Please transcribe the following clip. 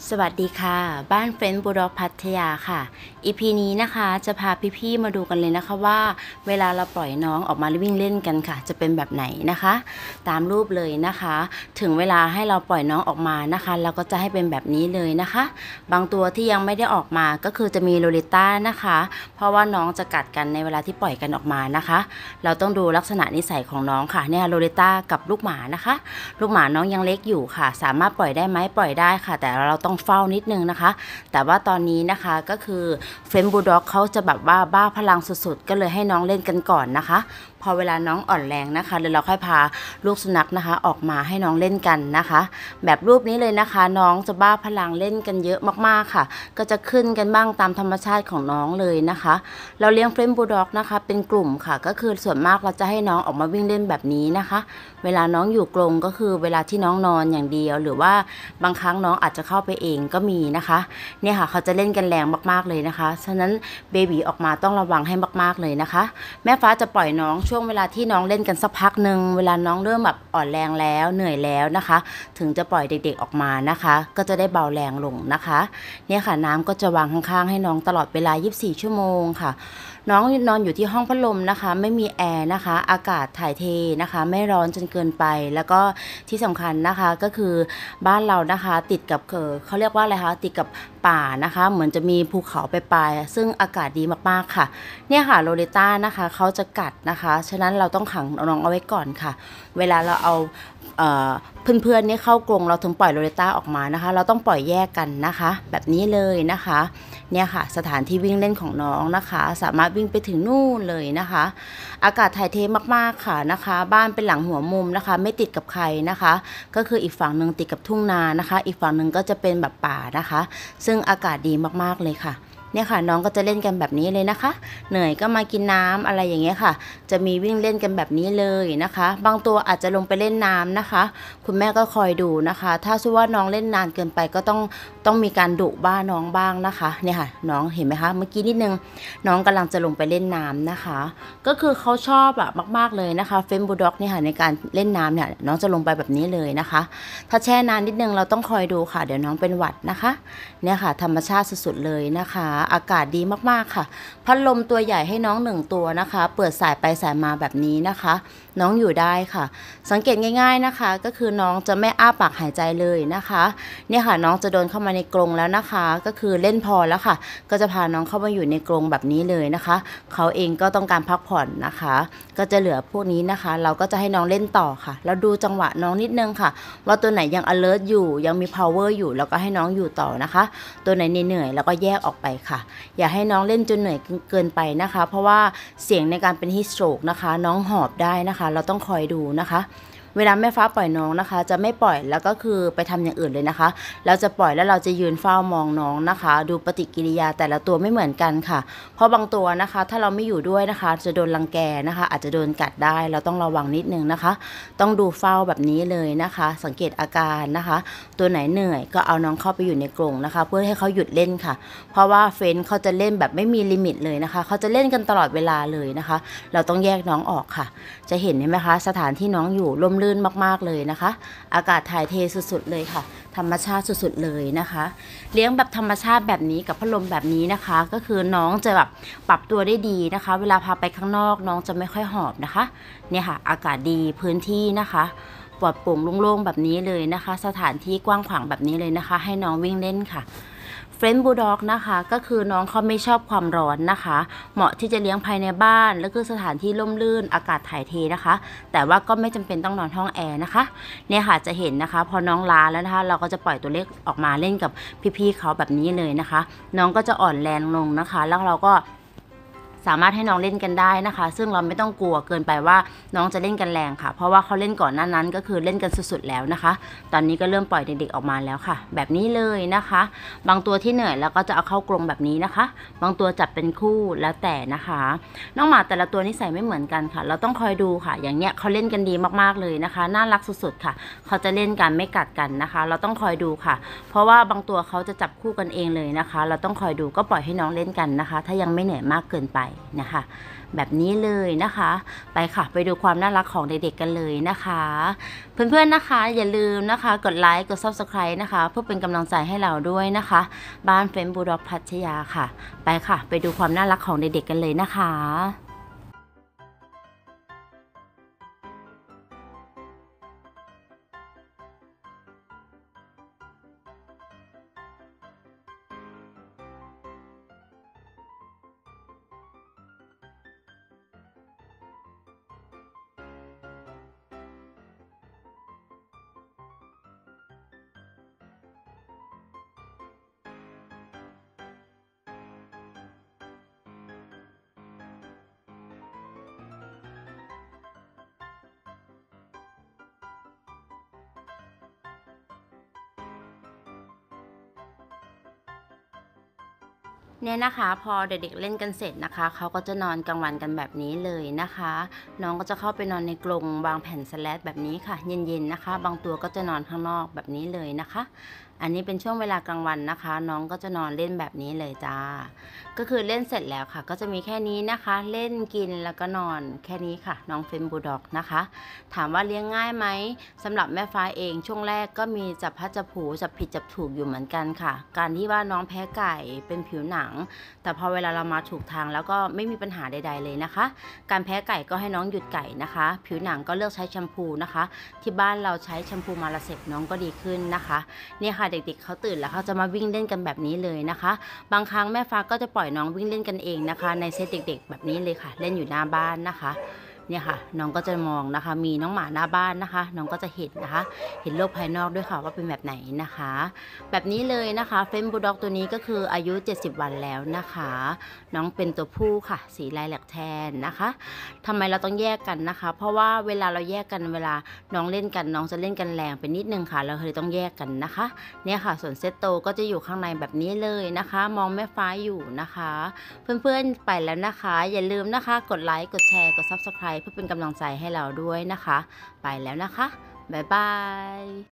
สวัสดีค่ะบ้านเฟรนด์บูลด็อกพัทยาค่ะ EP นี้นะคะจะพาพี่ๆมาดูกันเลยนะคะว่าเวลาเราปล่อยน้องออกมาวิ่งเล่นกันค่ะจะเป็นแบบไหนนะคะตามรูปเลยนะคะถึงเวลาให้เราปล่อยน้องออกมานะคะเราก็จะให้เป็นแบบนี้เลยนะคะบางตัวที่ยังไม่ได้ออกมาก็คือจะมีโลลิต้านะคะเพราะว่าน้องจะกัดกันในเวลาที่ปล่อยกันออกมานะคะเราต้องดูลักษณะนิสัยของน้องค่ะเนี่ยโลลิต้ากับลูกหมานะคะลูกหมาน้องยังเล็กอยู่ค่ะสามารถปล่อยได้ไหมปล่อยได้ค่ะแต่เราต้องเฝ้านิดนึงนะคะแต่ว่าตอนนี้นะคะก็คือเฟรนด์บูลด็อกเขาจะแบบว่าบ้าพลังสุดๆก็เลยให้น้องเล่นกันก่อนนะคะพอเวลาน้องอ่อนแรงนะคะเดี๋ยวเราค่อยพาลูกสุนัขนะคะออกมาให้น้องเล่นกันนะคะแบบรูปนี้เลยนะคะน้องจะบ้าพลังเล่นกันเยอะมากๆค่ะก็จะขึ้นกันบ้างตามธรรมชาติของน้องเลยนะคะเราเลี้ยงเฟรนด์บูลด็อกนะคะเป็นกลุ่มค่ะก็คือส่วนมากเราจะให้น้องออกมาวิ่งเล่นแบบนี้นะคะเวลาน้องอยู่กรงก็คือเวลาที่น้องนอนอย่างเดียวหรือว่าบางครั้งน้องอาจจะเข้าไปเองก็มีนะคะเนี่ยค่ะเขาจะเล่นกันแรงมากๆเลยนะคะฉะนั้นเบบีออกมาต้องระวังให้มากๆเลยนะคะแม่ฟ้าจะปล่อยน้องช่วงเวลาที่น้องเล่นกันสักพักหนึ่งเวลาน้องเริ่มแบบอ่อนแรงแล้วเหนื่อยแล้วนะคะถึงจะปล่อยเด็กๆออกมานะคะก็จะได้เบาแรงลงนะคะเนี่ยค่ะน้ำก็จะวางข้างๆให้น้องตลอดเวลา24ชั่วโมงค่ะน้องนอนอยู่ที่ห้องพัดลมนะคะไม่มีแอร์นะคะอากาศถ่ายเทนะคะไม่ร้อนจนเกินไปแล้วก็ที่สำคัญนะคะก็คือบ้านเรานะคะติดกับเขาเรียกว่าอะไรคะติดกับป่านะคะเหมือนจะมีภูเขาไปปลายซึ่งอากาศดีมากๆค่ะเนี่ยค่ะโลลิต้านะคะเขาจะกัดนะคะฉะนั้นเราต้องขังน้องเอาไว้ก่อนค่ะเวลาเราเอาเพื่อนๆนี่เข้ากรงเราถึงปล่อยโลลิต้าออกมานะคะเราต้องปล่อยแยกกันนะคะแบบนี้เลยนะคะเนี่ยค่ะสถานที่วิ่งเล่นของน้องนะคะสามารถวิ่งไปถึงนู่นเลยนะคะอากาศถ่ายเทมากๆค่ะนะคะบ้านเป็นหลังหัวมุมนะคะไม่ติดกับใครนะคะก็คืออีกฝั่งหนึ่งติดกับทุ่งนานะคะอีกฝั่งหนึ่งก็จะเป็นแบบป่านะคะซึ่งอากาศดีมากๆเลยค่ะเนี่ยค่ะน้องก็จะเล่นกันแบบนี้เลยนะคะเหนื่อยก็มากินน้ำอะไรอย่างเงี้ยค่ะจะมีวิ่งเล่นกันแบบนี้เลยนะคะบางตัวอาจจะลงไปเล่นน้ำนะคะคุณแม่ก็คอยดูนะคะถ้าชื่อว่าน้องเล่นนานเกินไปก็ต้องมีการดุบ้าน้องบ้างนะคะเนี่ยค่ะน้องเห็นไหมคะเมื่อกี้นิดนึงน้องกำลังจะลงไปเล่นน้ำนะคะก็คือเขาชอบอะมากๆเลยนะคะเฟรนด์บูลด็อกเนี่ยค่ะในการเล่นน้ำเนี่ยน้องจะลงไปแบบนี้เลยนะคะถ้าแช่นานนิดนึงเราต้องคอยดูค่ะเดี๋ยวน้องเป็นหวัดนะคะเนี่ยค่ะธรรมชาติสุดๆเลยนะคะอากาศดีมากๆค่ะพัดลมตัวใหญ่ให้น้อง1ตัวนะคะเปิดสายไปสายมาแบบนี้นะคะน้องอยู่ได้ค่ะสังเกตง่ายๆนะคะก็คือน้องจะไม่อ้าปากหายใจเลยนะคะเนี่ยค่ะน้องจะเดินเข้ามาในกรงแล้วนะคะก็คือเล่นพอแล้วค่ะก็จะพาน้องเข้ามาอยู่ในกรงแบบนี้เลยนะคะเขาเองก็ต้องการพักผ่อนนะคะก็จะเหลือพวกนี้นะคะเราก็จะให้น้องเล่นต่อค่ะแล้วดูจังหวะน้องนิดนึงค่ะว่าตัวไหนยัง alert อยู่ยังมี power อยู่แล้วก็ให้น้องอยู่ต่อนะคะตัวไหนเหนื่อยแล้วก็แยกออกไปค่ะอย่าให้น้องเล่นจนเหนื่อยเกินไปนะคะเพราะว่าเสี่ยงในการเป็น heat stroke นะคะน้องหอบได้นะคะเราต้องคอยดูนะคะเวลาแม่ฟ้าปล่อยน้องนะคะจะไม่ปล่อยแล้วก็คือไปทำอย่างอื่นเลยนะคะเราจะปล่อยแล้วเราจะยืนเฝ้ามองน้องนะคะดูปฏิกิริยาแต่ละตัวไม่เหมือนกันค่ะเพราะบางตัวนะคะถ้าเราไม่อยู่ด้วยนะคะจะโดนรังแกนะคะอาจจะโดนกัดได้เราต้องระวังนิดนึงนะคะต้องดูเฝ้าแบบนี้เลยนะคะสังเกตอาการนะคะตัวไหนเหนื่อยก็เอาน้องเข้าไปอยู่ในกรงนะคะเพื่อให้เขาหยุดเล่นค่ะเพราะว่าเฟรนด์เขาจะเล่นแบบไม่มีลิมิตเลยนะคะเขาจะเล่นกันตลอดเวลาเลยนะคะเราต้องแยกน้องออกค่ะจะเห็นไหมคะสถานที่น้องอยู่ร่มรื่นมากๆเลยนะคะอากาศถ่ายเทสุดๆเลยค่ะธรรมชาติสุดๆเลยนะคะเลี้ยงแบบธรรมชาติแบบนี้กับพัดลมแบบนี้นะคะก็คือน้องจะแบบปรับตัวได้ดีนะคะเวลาพาไปข้างนอกน้องจะไม่ค่อยหอบนะคะเนี่ยค่ะอากาศดีพื้นที่นะคะปลอดโปร่งโล่งๆแบบนี้เลยนะคะสถานที่กว้างขวางแบบนี้เลยนะคะให้น้องวิ่งเล่นค่ะเฟรนด์บูลด็อกนะคะก็คือน้องเขาไม่ชอบความร้อนนะคะเหมาะที่จะเลี้ยงภายในบ้านแล้วก็สถานที่ร่มรื่นอากาศถ่ายเทนะคะแต่ว่าก็ไม่จำเป็นต้องนอนห้องแอร์นะคะเนี่ยค่ะจะเห็นนะคะพอน้องล้าแล้วนะคะเราก็จะปล่อยตัวเล็กออกมาเล่นกับพี่ๆเขาแบบนี้เลยนะคะน้องก็จะอ่อนแรงลงนะคะแล้วเราก็สามารถให้น้องเล่นกันได้นะคะซึ่งเราไม่ต้องกลัวเกินไปว่าน้องจะเล่นกันแรงค่ะเพราะว่าเขาเล่นก่อนหน้านั้นก็คือเล่นกันสุดๆแล้วนะคะตอนนี้ก็เริ่มปล่อยเด็กๆออกมาแล้วค่ะแบบนี้เลยนะคะบางตัวที่เหนื่อยแล้วก็จะเอาเข้ากรงแบบนี้นะคะบางตัวจับเป็นคู่แล้วแต่นะคะน้องหมาแต่ละตัวนิสัยไม่เหมือนกันค่ะเราต้องคอยดูค่ะอย่างเนี้ยเขาเล่นกันดีมากๆเลยนะคะน่ารักสุดๆค่ะเขาจะเล่นกันไม่กัดกันนะคะเราต้องคอยดูค่ะเพราะว่าบางตัวเขาจะจับคู่กันเองเลยนะคะเราต้องคอยดูก็ปล่อยให้น้องเล่นกันนะคะถ้ายังไม่เหนื่อยมากเกินไปนะคะแบบนี้เลยนะคะไปค่ะไปดูความน่ารักของเด็กๆกันเลยนะคะเพื่อนๆนะคะอย่าลืมนะคะกดไลค์กด Subscribe นะคะเพื่อเป็นกำลังใจให้เราด้วยนะคะบ้านเฟรนด์บูลด็อกพัทยาค่ะไปค่ะไปดูความน่ารักของเด็กๆกันเลยนะคะเนี่ยนะคะพอเด็กๆเล่นกันเสร็จนะคะเขาก็จะนอนกลางวันกันแบบนี้เลยนะคะน้องก็จะเข้าไปนอนในกรงวางแผ่นสแลดแบบนี้ค่ะเย็นๆนะคะบางตัวก็จะนอนข้างนอกแบบนี้เลยนะคะอันนี้เป็นช่วงเวลากลางวันนะคะน้องก็จะนอนเล่นแบบนี้เลยจ้าก็คือเล่นเสร็จแล้วค่ะก็จะมีแค่นี้นะคะเล่นกินแล้วก็นอนแค่นี้ค่ะน้องเฟรนด์บูลด็อกนะคะถามว่าเลี้ยงง่ายไหมสำหรับแม่ฟ้าเองช่วงแรกก็มีจับพลัดจับผลูจับผิดจับถูกอยู่เหมือนกันค่ะการที่ว่าน้องแพ้ไก่เป็นผิวหนังแต่พอเวลาเรามาถูกทางแล้วก็ไม่มีปัญหาใดๆเลยนะคะการแพ้ไก่ก็ให้น้องหยุดไก่นะคะผิวหนังก็เลือกใช้แชมพูนะคะที่บ้านเราใช้แชมพูมาลาเซปน้องก็ดีขึ้นนะคะเนี่ยค่ะเด็กๆเขาตื่นแล้วเขาจะมาวิ่งเล่นกันแบบนี้เลยนะคะบางครั้งแม่ฟ้าก็จะปล่อยน้องวิ่งเล่นกันเองนะคะในเซตเด็กๆแบบนี้เลยค่ะเล่นอยู่หน้าบ้านนะคะเนี่ยค่ะน้องก็จะมองนะคะมีน้องหมาหน้าบ้านนะคะน้องก็จะเห็นนะคะเห็นโลกภายนอกด้วยค่ะว่าเป็นแบบไหนนะคะแบบนี้เลยนะคะเฟรนด์บูลด็อกตัวนี้ก็คืออายุ70 วันแล้วนะคะน้องเป็นตัวผู้ค่ะสีลายแหลกแทนนะคะทำไมเราต้องแยกกันนะคะเพราะว่าเวลาเราแยกกันเวลาน้องเล่นกันน้องจะเล่นกันแรงไปนิดนึงค่ะเราเลยต้องแยกกันนะคะเนี่ยค่ะส่วนเซตโตก็จะอยู่ข้างในแบบนี้เลยนะคะมองแม่ฟ้าอยู่นะคะเพื่อนๆไปแล้วนะคะอย่าลืมนะคะกดไลค์กดแชร์กด Subscribe เพื่อเป็นกำลังใจให้เราด้วยนะคะไปแล้วนะคะบ๊ายบาย